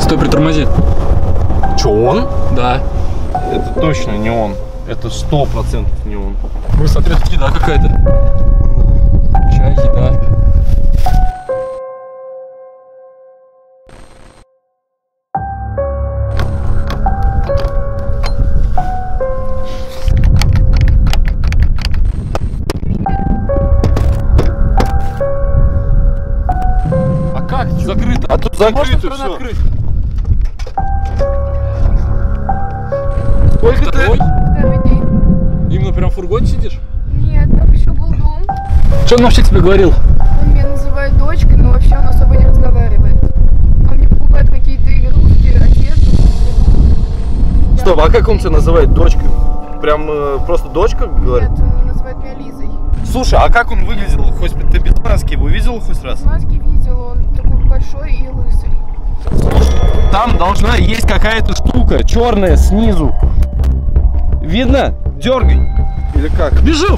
Стой, притормози. Че, он? Да. Это точно не он. Это 100% не он. Ну, смотри, тут еда какая-то. Чай, еда. А как? Закрыто. А тут закрыто все. Сколько ты? Второй? Второй день. Именно прям в фургоне сидишь? Нет, там еще был дом. Что он вообще тебе говорил? Он меня называет дочкой, но вообще он особо не разговаривает. Он мне покупает какие-то игрушки, одежду. Стоп, а как он тебя называет? Дочкой? Прям просто дочка говорит? Нет, он называет меня Лизой. Слушай, а как он выглядел? Хоть ты без маски его видел хоть раз? Маски видела, он такой большой и лысый. Там должна есть какая-то штука, черная снизу. Видно? Дергай. Или как? Бежу!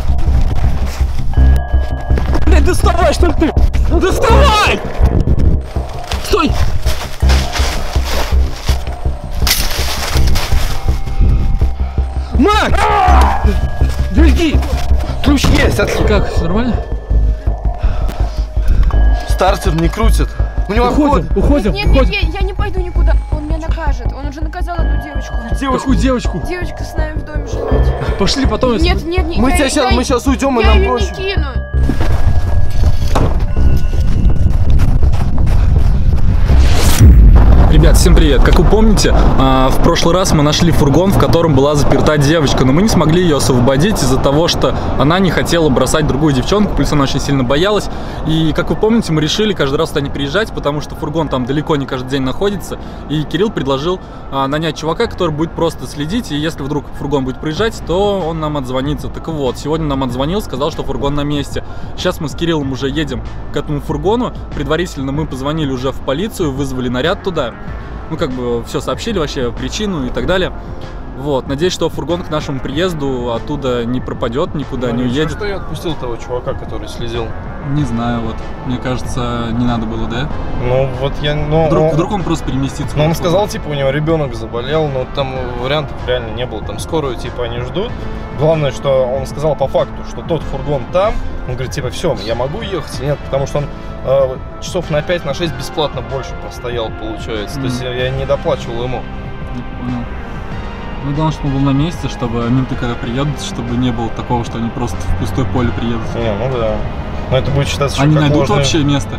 Блядь, доставай, что ли ты? Ну доставай! Стой! Мак! Беги! Ключ есть, отлично. Как, все нормально? Стартер не крутит. У него Уходим, Нет, я не пойду никуда. Он меня накажет. Он уже наказал одну девочку. Какую девочку? Девочка с нами в доме живет. Пошли потом. Нет, Мы сейчас уйдем, и я нам ее проще. не кину. Ребят, всем привет! Как вы помните, в прошлый раз мы нашли фургон, в котором была заперта девочка, но мы не смогли ее освободить из-за того, что она не хотела бросать другую девчонку, плюс она очень сильно боялась. И, как вы помните, мы решили каждый раз туда не приезжать, потому что фургон там далеко не каждый день находится. И Кирилл предложил нанять чувака, который будет просто следить, и если вдруг фургон будет приезжать, то он нам отзвонится. Так вот, сегодня нам отзвонил, сказал, что фургон на месте. Сейчас мы с Кириллом уже едем к этому фургону. Предварительно мы позвонили уже в полицию, вызвали наряд туда. Ну, как бы все сообщили вообще, причину и так далее. Вот, надеюсь, что фургон к нашему приезду оттуда не пропадет, никуда не уедет. Что я отпустил того чувака, который следил? Не знаю, вот. Мне кажется, не надо было, да? Ну, вот я... Вдруг он просто переместится. Но он сказал, типа, у него ребенок заболел, но там вариантов реально не было. Там скорую, типа, они ждут. Главное, что он сказал по факту, что тот фургон там. Он говорит, типа, все, я могу ехать? Нет, потому что он часов на 5, на 6 бесплатно больше простоял, получается. То есть я не доплачивал ему. Не понял. Ну, главное, чтобы он был на месте, чтобы менты, когда приедут, чтобы не было такого, что они просто в пустое поле приедут. Не, ну да. Но это будет считаться, что они как найдут ложное... вообще место?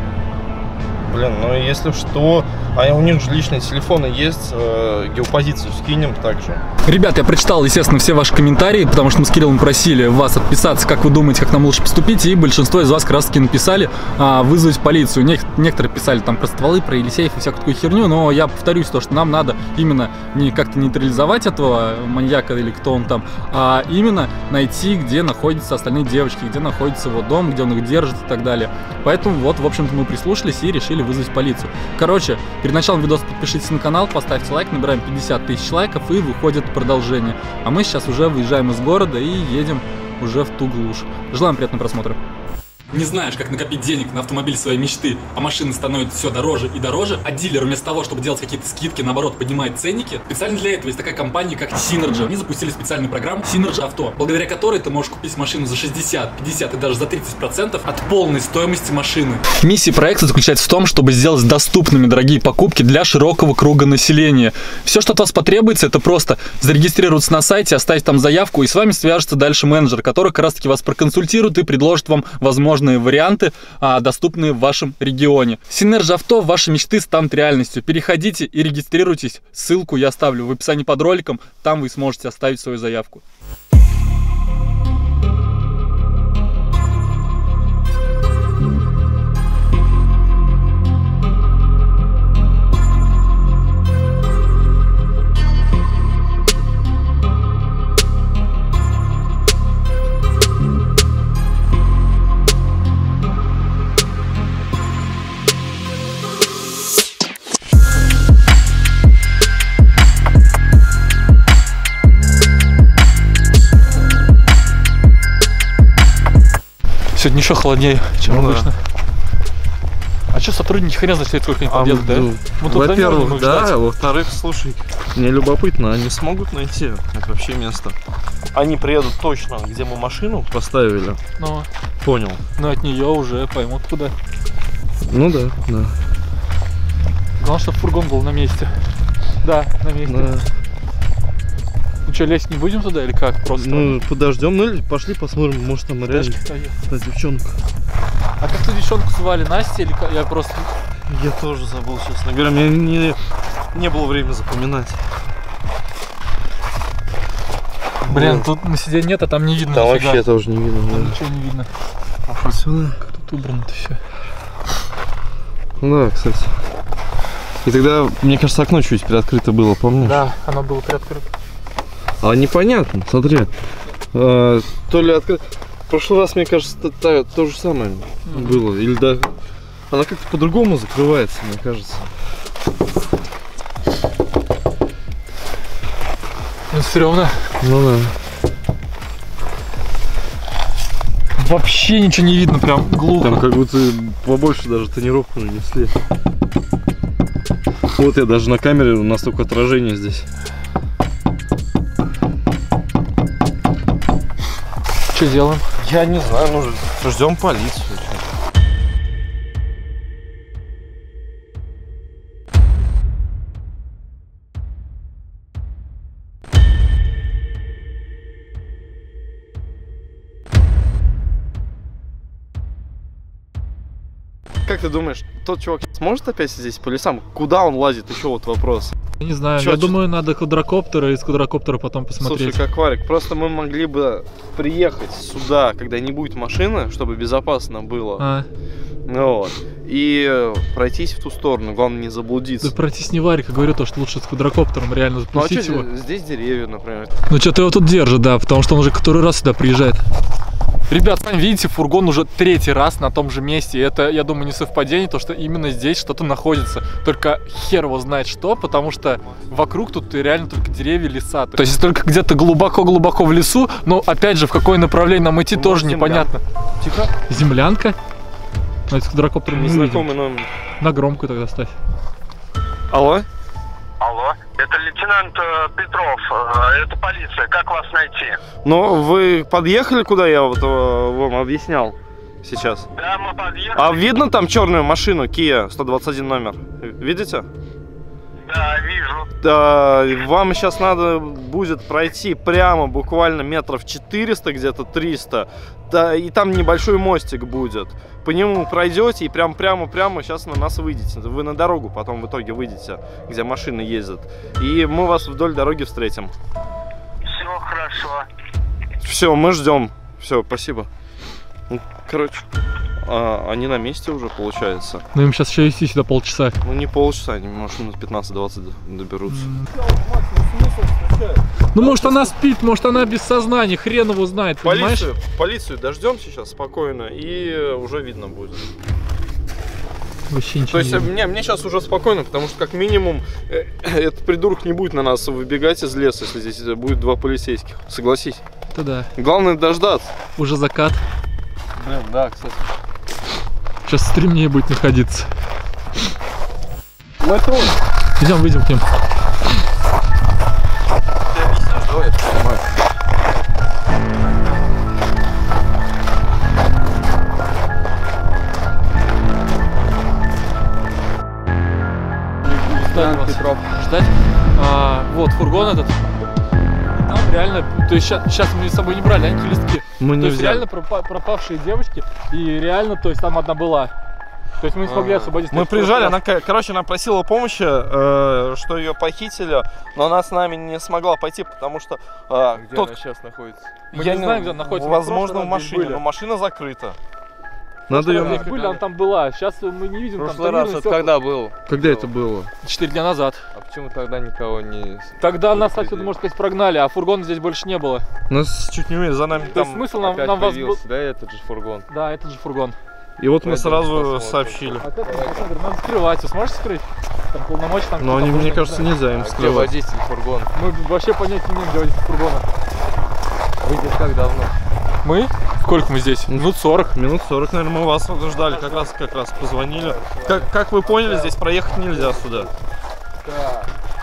Блин, ну если что, а у них же личные телефоны есть, геопозицию скинем также. Ребят, я прочитал, естественно, все ваши комментарии, потому что мы с Кириллом просили вас отписаться, как вы думаете, как нам лучше поступить, и большинство из вас как раз таки написали вызвать полицию. Некоторые писали там про стволы, про Елисеев и всякую такую херню, но я повторюсь то, что нам надо именно не как-то нейтрализовать этого маньяка или кто он там, а именно найти, где находятся остальные девочки, где находится его дом, где он их держит и так далее. Поэтому вот, в общем-то, мы прислушались и решили вызвать полицию. Короче, перед началом видоса подпишитесь на канал, поставьте лайк, набираем 50 тысяч лайков и выходит продолжение. А мы сейчас уже выезжаем из города и едем уже в ту глушь. Желаем приятного просмотра. Не знаешь, как накопить денег на автомобиль своей мечты, а машины становятся все дороже и дороже, а дилер вместо того, чтобы делать какие-то скидки, наоборот, поднимает ценники? Специально для этого есть такая компания, как Synergy. Они запустили специальную программу Synergy Авто, благодаря которой ты можешь купить машину за 60, 50 и даже за 30% от полной стоимости машины. Миссия проекта заключается в том, чтобы сделать доступными дорогие покупки для широкого круга населения. Все, что от вас потребуется, это просто зарегистрироваться на сайте, оставить там заявку, и с вами свяжется дальше менеджер, который как раз таки вас проконсультирует и предложит вам возможные варианты, доступные в вашем регионе. Synergy Авто, ваши мечты станут реальностью. Переходите и регистрируйтесь. Ссылку я оставлю в описании под роликом. Там вы сможете оставить свою заявку. Сегодня еще холоднее, чем обычно. А что сотрудники хрен знает, сколько они подъедут, да? Во-первых, да, во-вторых, слушай, мне любопытно, они смогут найти это вообще место? Они приедут точно, где мы машину поставили. Ну, понял. Но от нее уже поймут куда. Ну да, да. Главное, чтобы фургон был на месте. Да, на месте. Да. Ну что, лезть не будем туда или как? Просто. Ну, подождем, ну или пошли посмотрим, может там реально та девчонка. А как ту девчонку звали? Настя или как? Я просто... Я тоже забыл, честно говоря, мне не было времени запоминать. Блин, тут на сиденье нет, а там не видно. Там нифига. Вообще тоже не видно. Там ничего не видно. Пошел сюда. Как тут убрано-то все. Ну да, кстати. И тогда, мне кажется, окно чуть приоткрыто было, помнишь? Да, оно было приоткрыто. А непонятно, смотри. То ли открыто. В прошлый раз, мне кажется, то же самое было. Или да. Она как-то по-другому закрывается, мне кажется. Ну, стрёмно. Ну да. Вообще ничего не видно, прям глухо. Там как будто побольше даже тонировку нанесли. Вот я даже на камере, настолько отражение здесь. Что делаем? Я не знаю, ну ждем полицию. Как ты думаешь, тот чувак сможет опять здесь по лесам? Куда он лазит? Еще вот вопрос. Я не знаю, я думаю, надо квадрокоптера, из квадрокоптера потом посмотреть. Слушай, как Варик, просто мы могли бы приехать сюда, когда не будет машины, чтобы безопасно было. Вот. И пройтись в ту сторону, главное не заблудиться. Да пройтись не Варик, я говорю то, что лучше с квадрокоптером реально запустить его. Здесь деревья, например. Ну что-то его тут держит, да, потому что он уже который раз сюда приезжает. Ребят, сами видите, фургон уже третий раз на том же месте. И это, я думаю, не совпадение, то что именно здесь что-то находится. Только хер его знает что, потому что вокруг тут реально только деревья, леса. То есть только где-то глубоко-глубоко в лесу, но опять же, в какое направление нам идти, тоже непонятно. Тихо. Землянка? Ну, это квадрокоптер не знакомый номер. На громкую тогда ставь. Алло? Алло, это лейтенант Петров, это полиция, как вас найти? Ну, вы подъехали, куда я вот вам объяснял сейчас? Да, мы подъехали. А видно там черную машину Kia 121 номер? Видите? Да, вижу. Да, вам сейчас надо будет пройти прямо буквально метров 400, где-то 300. Да, и там небольшой мостик будет. По нему пройдете и прямо сейчас на нас выйдете. Вы на дорогу потом в итоге выйдете, где машины ездят. И мы вас вдоль дороги встретим. Все хорошо. Все, мы ждем. Все, спасибо. Ну, короче, они на месте уже, получается. Ну им сейчас еще идти сюда полчаса. Ну не полчаса, они, может, минут 15-20 доберутся. Ну может она спит, может она без сознания, хрен его знает, понимаешь? Полицию дождем сейчас спокойно и уже видно будет. Вообще ничего. То есть мне сейчас уже спокойно, потому что как минимум этот придурок не будет на нас выбегать из леса, если здесь будет два полицейских. Согласись? Это да. Главное дождаться. Уже закат. Блин, да, кстати. Сейчас стремнее будет находиться. Мы тут. Идем, выйдем к ним. Ты объяснишь, давай я снимаю. Петров. Ждать? Вот фургон этот. Там реально, то есть сейчас мы с собой не брали, они листки. Мы не то есть взяли. реально пропавшие девочки, и реально, то есть там одна была. То есть мы не смогли освободить. Мы приезжали, она просила помощи, что ее похитили, но она с нами не смогла пойти, потому что где она сейчас находится? Мы не знаем, где она находится. Возможно, в машине, но машина закрыта. Надо ее... Были, она там была, сейчас мы не видим. В прошлый раз это когда был? Когда это было? 4 дня назад. А почему тогда никого не... Тогда нас отсюда, можно сказать, прогнали, а фургона здесь больше не было. Нас чуть не умели, за нами То там... есть смысл Опять нам вас... появился, да, этот же фургон? Да, этот же фургон. И вот мы Пойдем сразу посмотрим. сообщили. А как, Александр, надо скрывать, вы сможете скрыть? Там полномочия там... Но они, мне кажется, нельзя им Где скрывать. водитель фургона? Мы вообще понять не имеем, где водитель фургона. Вы здесь как давно? Мы? Сколько мы здесь? Минут 40. Минут 40, наверное, мы вас ждали, как раз позвонили. Как вы поняли, здесь проехать нельзя сюда. То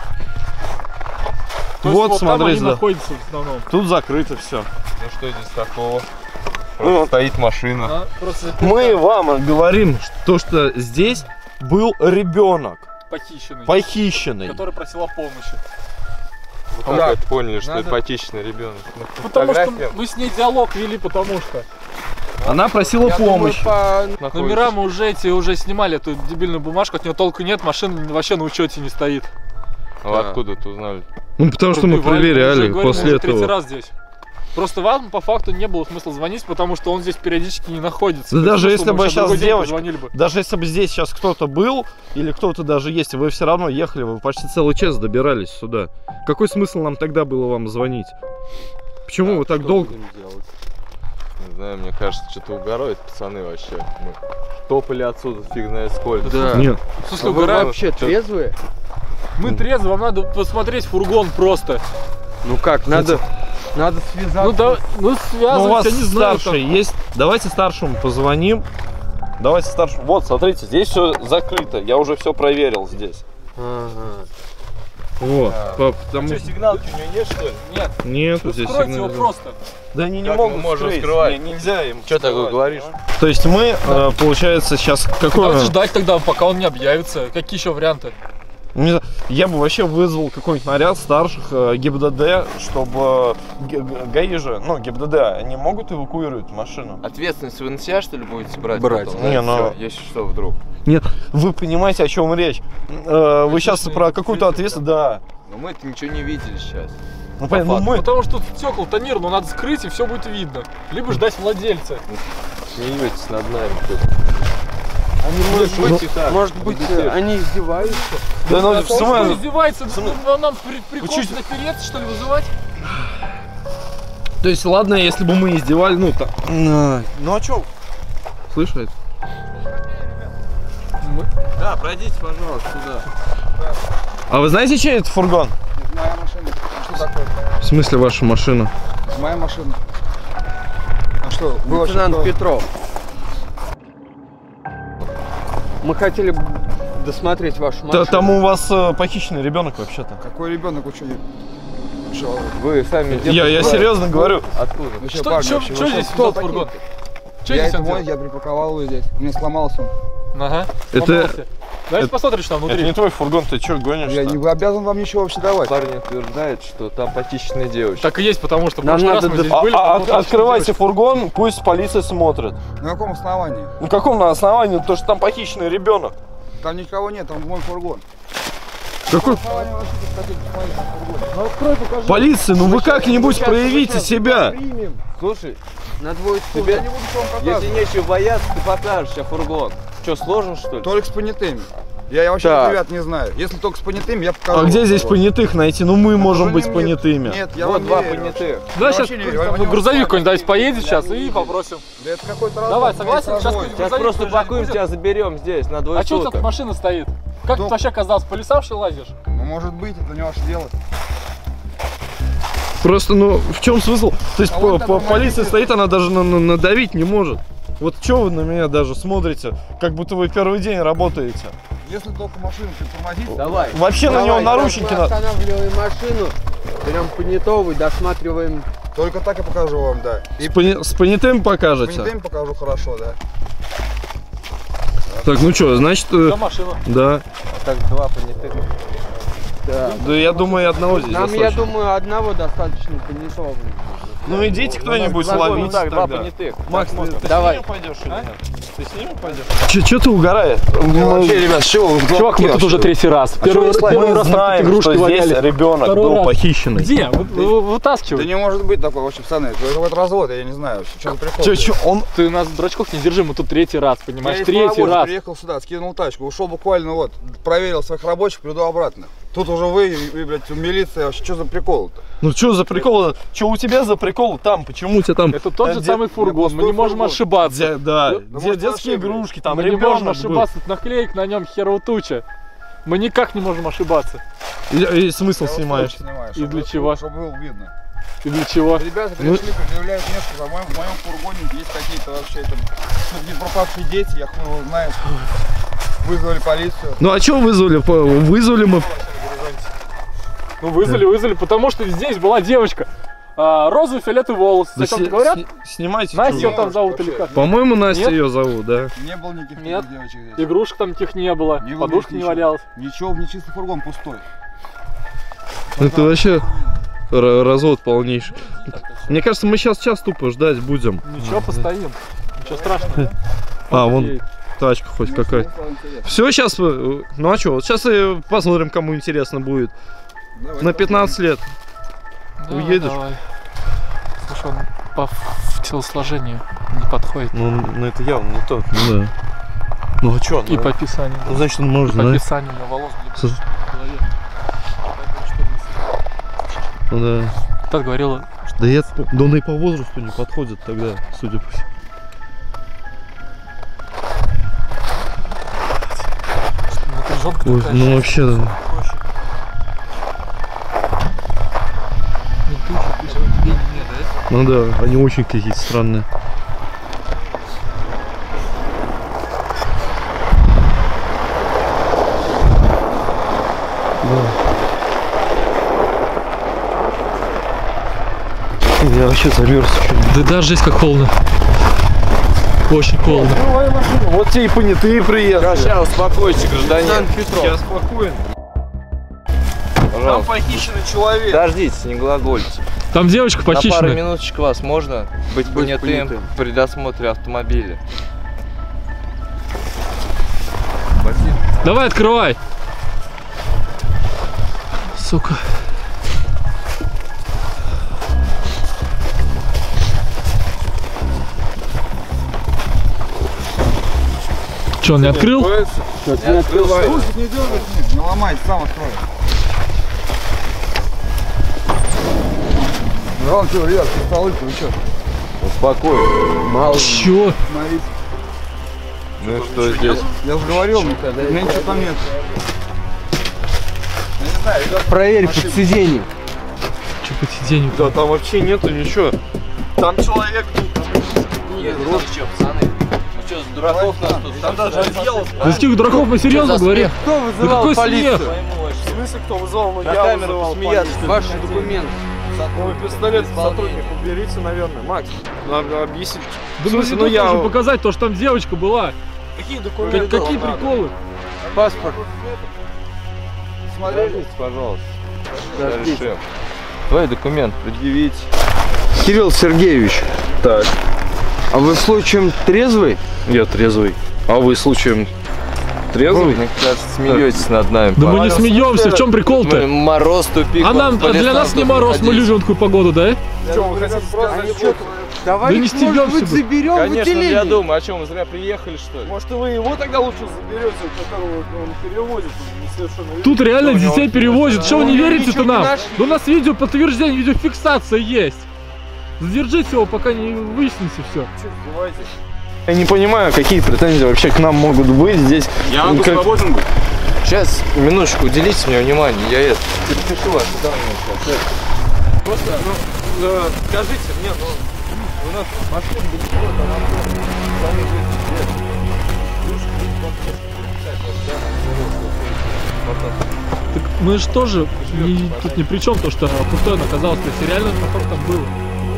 Вот, есть, смотри, там они да. находятся в основном. Тут закрыто все. Ну что здесь такого? Просто стоит машина. Просто Мы вам говорим, что здесь был ребенок похищенный. который просил о помощи. Вы как это поняли, что это похищенный ребенок? Потому что мы с ней диалог вели, потому что Она просила помощи. номера мы уже снимали эту дебильную бумажку, от нее толку нет, машина вообще на учете не стоит. А вы откуда это узнали? Ну, потому что мы Валя, проверяли уже говорим, после уже третий этого. раз здесь. Просто вам по факту не было смысла звонить, потому что он здесь периодически не находится. Да То есть даже смысл, если мы бы вообще сейчас другой день девочка, позвонили бы. даже если бы здесь сейчас кто-то был, или кто-то даже есть, вы все равно ехали, вы почти целый час добирались сюда. Какой смысл нам тогда было вам звонить? Почему вы так долго? Не знаю, мне кажется, что-то угорают пацаны вообще. Мы топали отсюда, фиг знает сколько. Да. Нет. В смысле, угораем? Вообще трезвые? Мы трезвы, вам надо посмотреть фургон просто. Ну как, надо связаться. Ну да, ну Ну, у связывать, вас я не знаю. старший есть. Давайте старшему позвоним. Давайте старшему. Вот, смотрите, здесь все закрыто. Я уже все проверил здесь. Ага. Вот. Потому... сигналки у него есть, что ли? Нет, Нет, вы здесь скройте его сигнал. просто. Да они не Как могут мы можем скрыть. скрывать? Нельзя им. Что такое говоришь? То есть мы, получается, сейчас какое... Давайте ждать тогда, пока он не объявится. Какие еще варианты? Не знаю, я бы вообще вызвал какой-нибудь наряд старших ГИБДД, чтобы ГАИ же, ну ГИБДД, они могут эвакуировать машину? Ответственность вы на себя, что ли, будете брать? Брать. потом, да? Не, ну- Всё, если что, вдруг. Нет, вы понимаете, о чем речь? Вы сейчас про какую-то ответственность, да. Но мы-то ничего не видели сейчас. Ну, понятно, ну, мы... Потому что тут стекол тонир, но надо скрыть, и все будет видно. Либо ждать владельца. Смеетесь над нами тут. Может быть, они издеваются? Да, ну, в Он что, смысле? издевается? Нам прикол напереться, что ли, вызывать? То есть, ладно, если бы мы издевали, ну, так... Ну, а чё? Слышали? Да, пройдите, пожалуйста, сюда. А вы знаете, чей это фургон? Моя машина. А что такое? В смысле ваша машина? Моя машина. А что, вы вообще Лейтенант кто? Петров. Мы хотели бы досмотреть вашу машину. Там у вас похищенный ребенок вообще-то. Какой ребенок, вы что? Что? Вы сами Я серьезно говорю. Откуда? Вы Что парни, вообще? Вы здесь кто взял фургон? такие? Что Я здесь это он мой, делает? я припарковал его здесь. У меня сломался он. Ага. Это- сломался. Давайте посмотрим, что там Это внутри. не твой фургон, ты чё гонишь? Я не обязан вам ничего вообще давать. Парень утверждает, что там похищенная девочка. Так и есть, потому что в Нам прошлый раз надо мы здесь были. там была Открывайте девочка. фургон, пусть полиция смотрит. На каком основании? На каком на основании? То, что там похищенный ребенок. Там никого нет, там мой фургон. Какой? Основание вообще тут хотите посмотреть на фургон. Полиция, ну вы как-нибудь проявите себя. Слушай, На двое суток. Я не буду вам если показывать. нечего бояться, ты покажешь себе фургон. Что, сложно, что ли? Только с понятыми. Я вообще Так. ребят не знаю. Если только с понятыми, я покажу. А где вам здесь фургон. понятых найти? Ну мы можем быть Нет, понятыми. Нет, я Вот вам не два верю. понятых. Да, Я сейчас вообще не верю, они грузовик не какой-нибудь давайте знают. поедет сейчас Я и не попросим. Да это какой-то раз. Давай, согласен? Сейчас Сейчас просто пакуем, тебя заберем здесь, на двое А что тут суток. машина стоит? Как Кто? ты вообще оказался? По лесам что ли лазишь? Ну может быть, это не ваше дело. Просто, ну, в чем смысл? То есть А вот там полиция помогите. стоит, она даже надавить не может. Вот что вы на меня даже смотрите, как будто вы первый день работаете. Если только машину притормозить, Давай. Вообще на него наручники Мы надо. останавливаем машину, берем понятого и досматриваем. только так и покажу вам, да. И С понятым покажете? понятым покажу хорошо, да. Так, ну что, значит, Да, машина. да. Так, два понятых. Да. Да я думаю, и одного здесь Нам, я достаточно. думаю, одного достаточно понятого. Ну идите кто-нибудь ловить так, два тогда. понятых. Макс, ты Давай. с ними пойдешь или нет? Ты с ними пойдешь? Че ты угораешь? Вообще, ребят, с чего вы Чувак, мы тут уже третий раз. Первый раз Мы там знаем, игрушки что здесь валяли. ребенок Второй был раз. похищенный. Где? Да Вытаскивай. не может быть такого вообще, пацаны. Это вот развод, я не знаю вообще, что за прикол. Че, он... Ты нас дурачков не держи, мы тут третий раз, понимаешь? Я из Третий Вологоди раз. приехал сюда, скинул тачку, ушел буквально вот, проверил своих рабочих, приду обратно. Тут уже вы, блядь, милиция, вообще, что за прикол-то? Ну что за прикол? Что у тебя за прикол там? Почему у тебя там... Это тот же Де- самый фургон, мы пустой не можем фургон. ошибаться. Да, может, детские вообще, игрушки, там Мы не можем ребенок был. ошибаться, тут наклеек на нем херова туча. Мы никак не можем ошибаться. И смысл Я вот снимаешь? снимаю, И для чего? Чтобы было видно. И для чего? Ребята пришли, предъявляют место, в моем фургоне есть какие-то вообще там не пропавшие дети, я хуй его знаю. Вызвали полицию. Ну а что вызвали? Вызвали мы. Ну вызвали, потому что здесь была девочка. Розовый, фиолетовый волос. Да Зачем говорят? Снимайте. Настя ее там зовут или как? По-моему, Настя Нет? ее зовут, да. Не было никаких Нет. девочек здесь. Игрушек там никаких не было, Не было подушка не ничего. валялась. Ничего, не чистый фургон, пустой. Это вообще развод полнейший. Мне кажется, мы сейчас час тупо ждать будем. Ничего, постоим. Ничего страшного. Вон тачка хоть какая-то. Все, сейчас, ну а что, вот сейчас посмотрим, кому интересно будет. На 15 лет. Уедешь? Давай. Слушай, он по телосложению не подходит. Ну это явно не тот. Ну да. Ну а что? И по описанию. Ну значит он может, По да? описанию на волос в голове. Ну да. Тат говорила, Да он и по возрасту не подходит тогда, судя по всему. напряженка Ой, такая. ну вообще, да. Ну да, они очень какие-то странные. Да. Я вообще замерз. Да даже здесь как холодно. Очень холодно. Вот те и понятые приехали. Сейчас, успокойся, гражданин. Я спокоен. Там Пожалуйста. похищенный человек. Подождите, не глагольте. Там девочка На пару похищена. минуточек вас можно быть понятым при досмотре автомобиля? Давай, открывай. Сука. Че, он не открыл? Не открывай. Не дергай, не ломай, сам открой. Иван, что, ребят, столы, вы что? Успокойся. Мало. Чё? Смотрите. Ну и что здесь? Я же говорил, у меня ничего там нет. Я не знаю, ребят, Проверь под сиденьем. Чё по сиденью? Да там вообще нету ничего. Там человек тут. Нет, ну что, пацаны? Ну что, с дураков нас тут? Там даже одеяло. Да с каких дураков мы серьезно говорим? Кто Да вызывал какой полицию? смех? В смысле, кто вызвал? Ну На я камеру вызывал посмеяться. полицию. Ваши документы. Ой, пистолет сотрудник уберите, наверное. Макс, надо объяснить. Да мы не должны показать то, что там девочка была. Какие документы? Какие приколы? Паспорт. Подождите, пожалуйста. Я решил. Твой документ предъявить. Кирилл Сергеевич, Так, а вы случаем трезвый? я трезвый. А вы случаем Вы, трезвый? мне кажется, смеетесь над нами. Да мы парни. не смеемся, в чем прикол-то? Мороз, тупик. А вот нам, по для лесам нас не тут мороз, мы ходить. любим такую погоду, да? Что, вы хотите просто... Давай, Да не может стебемся быть, бы. заберем в Конечно, отделение. я думаю, а что, мы зря приехали, что ли? Может, вы его тогда лучше заберете, которого он перевозит несовершеннолетних. Тут реально Что у него детей перевозят. Что вы не Ну, верите-то ничего не нам? нашли. Да у нас видео подтверждение, видеофиксация есть. Задержите его, пока не выяснится все. Я не понимаю, какие претензии вообще к нам могут быть здесь. Я могу свободен быть. Сейчас, минуточку, уделите мне внимание, я это. Перепишу вас, куда мне сейчас. Просто, скажите мне, у нас машина далеко, там Так мы же тоже тут ни при чем, то что пустое оказалось, то есть реально по факту там было.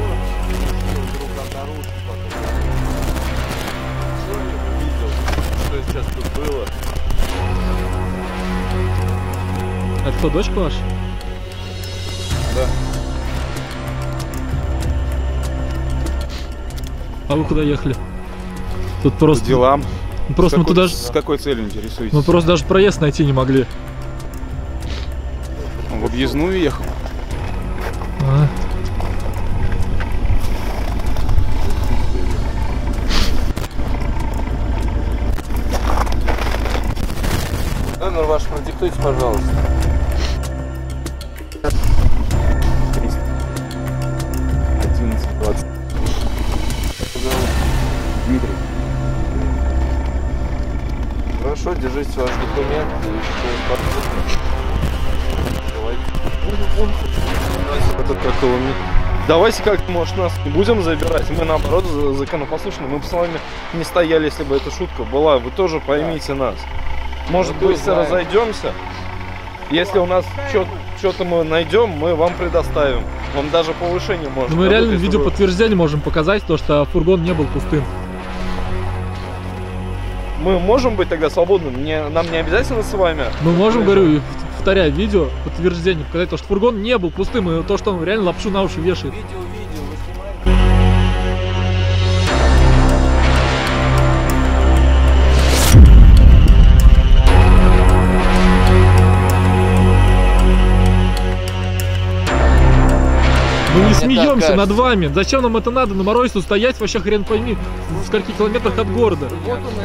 Что сейчас тут было? Это кто, дочка ваша? Да. А вы куда ехали? Тут просто... делам. Просто мы туда... С какой целью интересуетесь? Мы просто даже проезд найти не могли. В объездную ехал. А. Номер ваш продиктуйте, пожалуйста. 11-20. Дмитрий. Хорошо, держите ваш документ и Это как его Давайте как, может, нас не будем забирать. Мы, наоборот, законопослушны. Мы бы с вами не стояли, если бы эта шутка была. Вы тоже поймите нас. Может быть, разойдемся. Если у нас что-то мы найдем, мы вам предоставим. Вам даже повышение можно. Мы реально видеоподтверждение можем показать, то, что фургон не был пустым. Мы можем быть тогда свободны? Нам не обязательно с вами? Мы можем, говорю, повторяю, видео подтверждение показать, то, что фургон не был пустым, и то, что он реально лапшу на уши вешает. Мы не смеемся над вами. Зачем нам это надо? На морозе стоять, вообще хрен пойми, в скольких километрах от города. Вот он,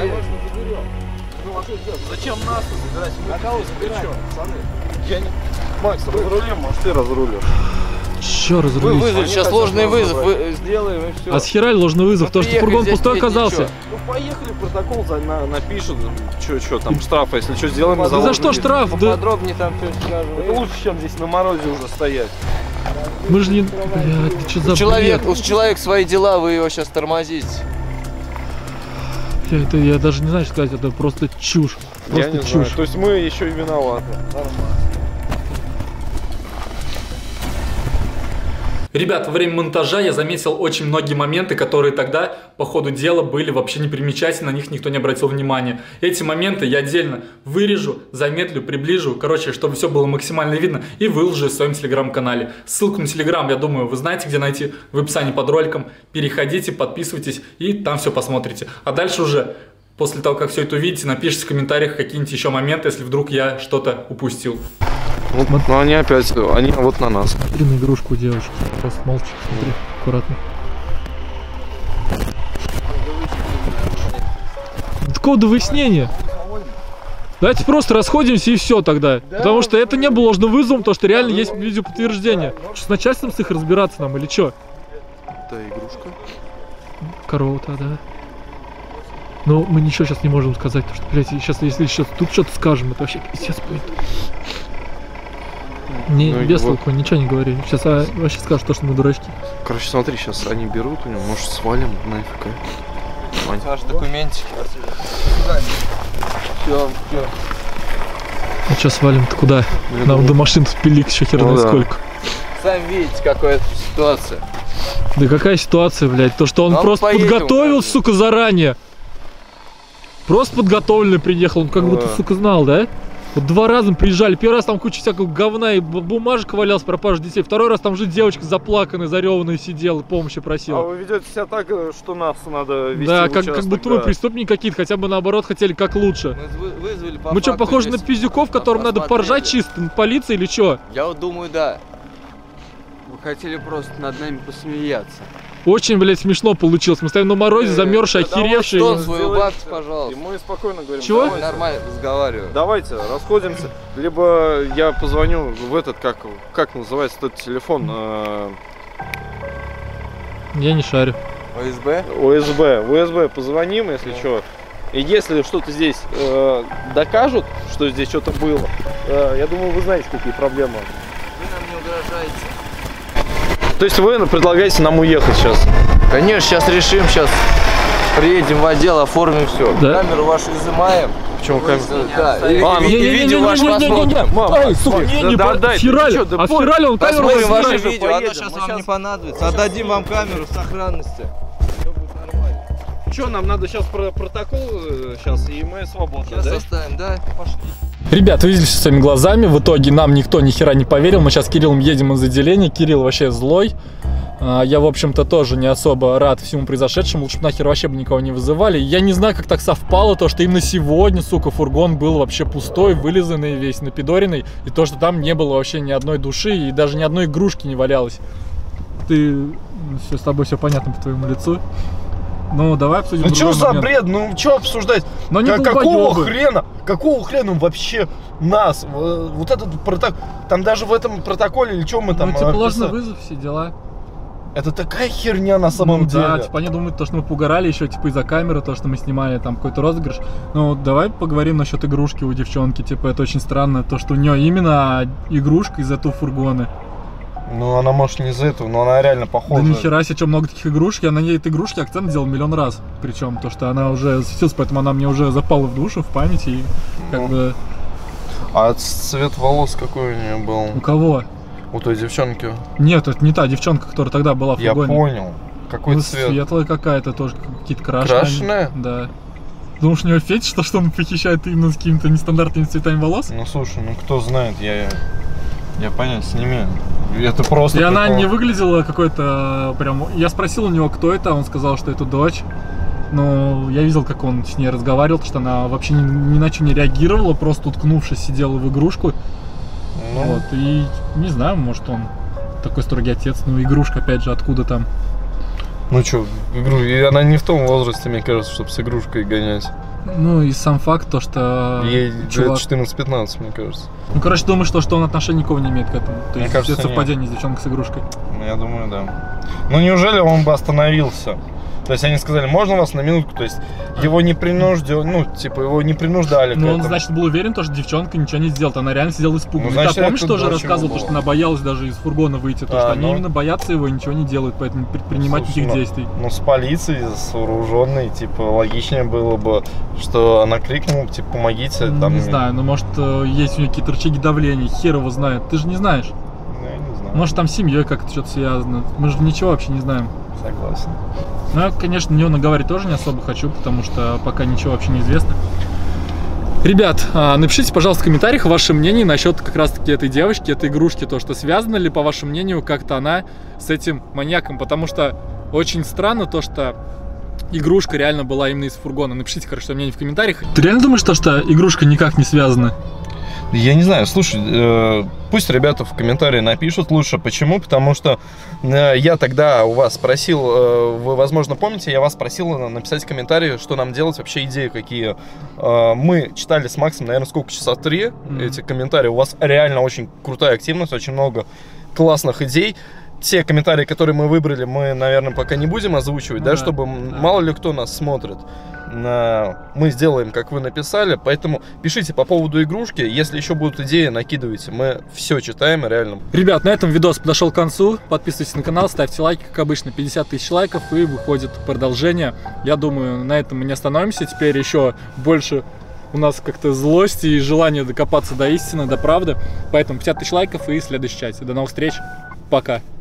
зачем нас забирать? Мы кого забираем, пацаны? Я не... Макс, разрулим, может ты разрулишь. Чё разрулить? Вы вызвали сейчас ложный вызов, сделаем и все. А с хера ложный вызов? То, что фургон пустой оказался. Ну поехали, протокол напишут, что там, штраф, если что сделаем. Да за что штраф? Подробнее там все скажем. Это лучше, чем здесь на морозе уже стоять. Мы же не... Блядь, ты что за Человек свои дела, вы его сейчас тормозите. Это я даже не знаю, что сказать, это просто чушь. Просто я не чушь. знаю. То есть мы еще и виноваты. Ребят, во время монтажа я заметил очень многие моменты, которые тогда по ходу дела были вообще непримечательны, на них никто не обратил внимания. Эти моменты я отдельно вырежу, замедлю, приближу, короче, чтобы все было максимально видно, и выложу в своем телеграм-канале. Ссылку на телеграм, я думаю, вы знаете, где найти, в описании под роликом. Переходите, подписывайтесь и там все посмотрите. А дальше уже, после того, как все это увидите, напишите в комментариях какие-нибудь еще моменты, если вдруг я что-то упустил. Вот, но они опять, они вот на нас. Смотри на игрушку у девочки, просто молча, смотри, аккуратно. Такого до выяснения. Давайте просто расходимся и все тогда. Да, потому что это не было ложным вызовом, то что реально есть видеоподтверждение. Что с начальством с их разбираться нам или что? Да, игрушка. Корова-то, да. Но мы ничего сейчас не можем сказать, потому что, блядь, сейчас, если сейчас тут что-то скажем, это вообще пиздец будет. Не, ну, без вот. толку, ничего не говори. Сейчас вообще скажут то, что мы дурачки. Короче, смотри, сейчас они берут у него, может свалим нафиг. Ваши документики. Все. А что свалим-то куда? Нам до машин пилик еще хер знает сколько. Сами видите, какая это ситуация. Да какая ситуация, блядь? То, что он просто подготовил, сука, заранее. Просто подготовленный приехал, он как будто, сука, знал, да? Вот 2 раза приезжали, первый раз там куча всякого говна и бумажек валялась, пропаж детей, второй раз там же девочка заплаканная, зареванная сидела, помощи просила. А вы ведете себя так, что нас надо вести. Да, как будто мы преступники какие-то, хотя бы наоборот хотели как лучше. Мы что, похожи на пиздюков, которым надо поржать чисто, полиция или что? Я вот думаю, да. Вы хотели просто над нами посмеяться. Очень, блядь, смешно получилось. Мы стоим на морозе, замерзшие, охеревшие. Что свою убавьте, пожалуйста. И мы спокойно говорим. Чего? Давайте, нормально разговариваю. Давайте, расходимся. Либо я позвоню в этот, как называется тот телефон? Я не шарю. ОСБ? В ОСБ позвоним, если что. И если что-то здесь докажут, что здесь что-то было, я думаю, вы знаете, какие проблемы. Вы нам не угрожаете. То есть вы предлагаете нам уехать сейчас? Конечно, сейчас решим, сейчас приедем в отдел, оформим все. Да? Камеру вашу изымаем. Почему камеру? Да, видео ваше посмотрим. Ай, сука, не отстирали. Отстирали он камеру. Посмотрим ваше видео, оно сейчас вам не понадобится. Отдадим вам камеру в сохранности. Все будет нормально. Что, нам надо сейчас протокол сейчас, и мы свободны, Сейчас да? составим, да? Пошли. Ребят, видели все своими глазами, в итоге нам никто ни хера не поверил. Мы сейчас с Кириллом едем из отделения, Кирилл вообще злой. Я, в общем-то, тоже не особо рад всему произошедшему, лучше бы нахер вообще бы никого не вызывали. Я не знаю, как так совпало, то, что именно сегодня, сука, фургон был вообще пустой, вылизанный весь, напидоренный, и то, что там не было вообще ни одной души, и даже ни одной игрушки не валялось. С тобой все понятно по твоему лицу. Ну, давай обсудим. Ну что за бред? Ну что обсуждать? Но не какого хрена вообще нас? Вот этот протокол. Там даже в этом протоколе или что мы там? Ну, типа ложный вызов, все дела. Это такая херня на самом деле. Да, типа они думают, то, что мы поугорали еще, типа из-за камеры, то, что мы снимали там какой-то розыгрыш. Ну, давай поговорим насчет игрушки у девчонки. Типа, это очень странно, то, что у нее именно игрушка из этого фургона. Ну, она может не из-за этого, но она реально похожа. Да нихера себе, что много таких игрушек. Я на ней этой игрушки акцент делал миллион раз. Причем то, что она уже засветилась, поэтому она мне уже запала в душу, в память и как бы... А цвет волос какой у нее был? У кого? У той девчонки. Нет, это не та девчонка, которая тогда была в фургоне. Я понял. Какой цвет? Светлая какая-то тоже, какие-то крашеные. Крашеная? Да. Думаешь, у него фетиш, что он похищает именно с какими-то нестандартными цветами волос? Ну слушай, ну кто знает, я понятия не имею. Это просто... И она не выглядела какой-то прям... Я спросил у него, кто это, он сказал, что это дочь. Но я видел, как он с ней разговаривал, потому что она вообще ни на что не реагировала, просто уткнувшись сидела в игрушку. Ну... Вот, и не знаю, может он такой строгий отец, ну игрушка опять же, откуда там? Ну что, игру... И она не в том возрасте, мне кажется, чтобы с игрушкой гонять. Ну и сам факт, то что... Ей чувак... 14-15, мне кажется. Ну, короче, думаешь, что он отношения никакого не имеет к этому? То есть кажется, это совпадение с девчонкой с игрушкой? Ну, я думаю, да. Ну, неужели он бы остановился? То есть они сказали, можно вас на минутку? То есть его не принуждали, ну, типа, его не принуждали к Ну, он, этому. значит, был уверен, что девчонка ничего не сделает. Она реально сидела испуганно. Ну, значит, да, помнишь, это тоже дочь рассказывал, его что она боялась даже из фургона выйти, то, что они именно боятся его и ничего не делают, поэтому предпринимать Слушай, никаких действий. Ну, с полицией, с вооруженной, типа, логичнее было бы, что она крикнула, типа, помогите. Там... Не знаю, ну, может, есть у нее какие-то рычаги давления, хер его знает. Ты же не знаешь. Ну, я не знаю. Может, там с семьей как-то что-то связано. Мы же ничего вообще не знаем. Согласен. Ну, я, конечно, на него наговаривать тоже не особо хочу, потому что пока ничего вообще не известно. Ребят, напишите, пожалуйста, в комментариях ваше мнение насчет как раз-таки этой девочки, этой игрушки, то, что связано ли, по вашему мнению, как-то она с этим маньяком, потому что очень странно то, что игрушка реально была именно из фургона. Напишите, короче, мнение в комментариях. Ты реально думаешь, что игрушка никак не связана? Я не знаю, слушай, пусть ребята в комментарии напишут лучше. Почему? Потому что я тогда у вас спросил, вы, возможно, помните, я вас просил написать в комментарии, что нам делать, вообще идеи какие. Мы читали с Максом, наверное, сколько, часа 3 эти комментарии. У вас реально очень крутая активность, очень много классных идей. Те комментарии, которые мы выбрали, мы, наверное, пока не будем озвучивать, да, чтобы мало ли кто нас смотрит. Мы сделаем, как вы написали, поэтому пишите по поводу игрушки, если еще будут идеи, накидывайте, мы все читаем, реально. Ребят, на этом видос подошел к концу, подписывайтесь на канал, ставьте лайки, как обычно, 50 тысяч лайков и выходит продолжение. Я думаю, на этом мы не остановимся, теперь еще больше у нас как-то злости и желание докопаться до истины, до правды, поэтому 50 тысяч лайков и следующей части. До новых встреч, пока!